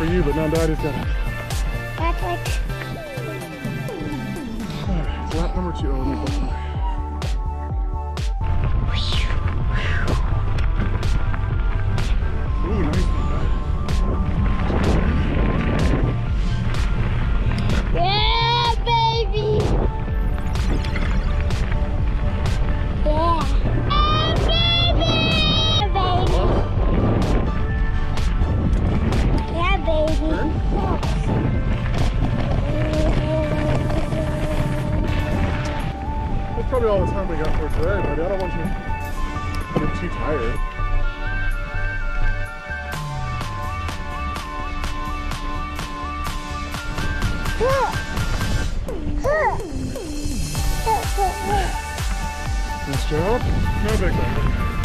for you, but now Daddy's got it. That's like... It's lap number 2. Oh, let me go somewhere. Ooh, nice. Yeah, baby! Yeah. Yeah, baby. That's probably all the time we got for today, buddy. I don't want you to get too tired. Nice job. No big one.